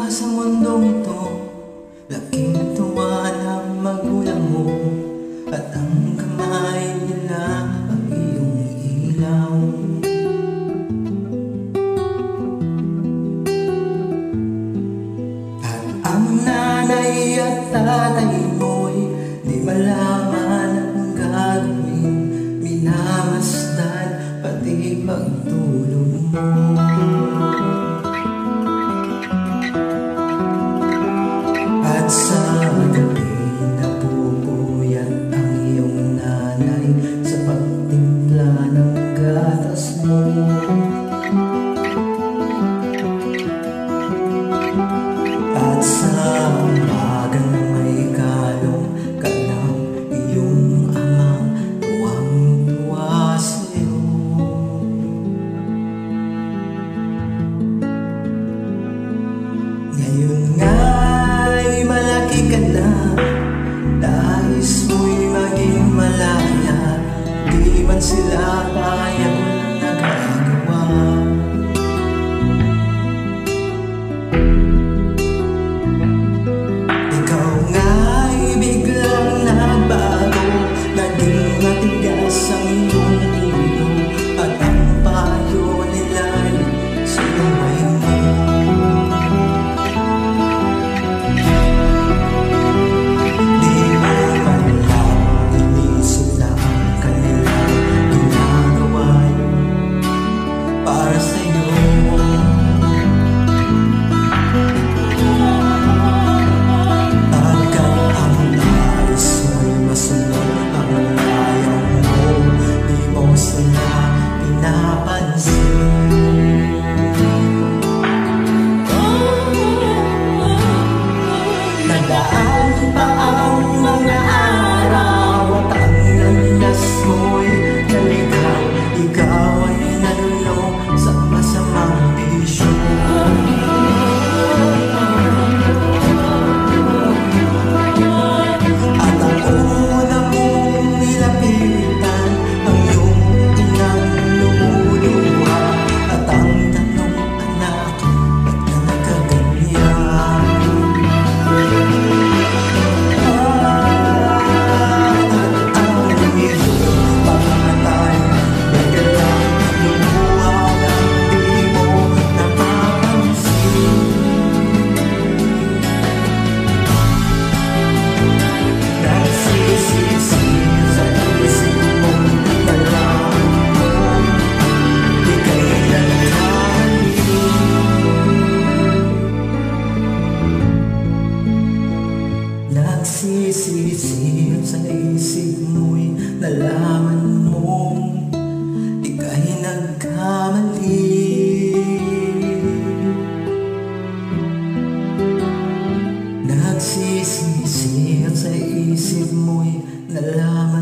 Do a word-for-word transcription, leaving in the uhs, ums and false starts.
sa mundong ito, laking tuwa ng magulang mo, at ang kamay nila ang iyong ilaw. At ang nanay at tatay mo'y di malaman ang gagawin, minamasdan pati pagtulog mo. At sa gabi napupuyat ang iyong nanay sa pagtimpla ng gatas mo. At sa umaga na may kalong ka ng iyong ama, tuwang-tuwa sa'yo. Ngayon nga'y malaki ka na, nais mo'y maging malaya, di man sila payag nagagawa. Ikaw nga'y biglang nabago, naging matigas ang iyong ulo, at ang payo nila'y sinumay mo. Nadaan pa ang mga araw at ang landas mo'y naligaw. Ikaw ay nalulong sa masamang bisyo. At ang una mong nilapitan, ang iyong inang lumuluha, at ang tanong, anak, ba't ka nagkaganyan? Nagsisisi at sa isip mo'y nalaman mong ika'y nagkamali. Nagsisisi at sa isip mo'y nalaman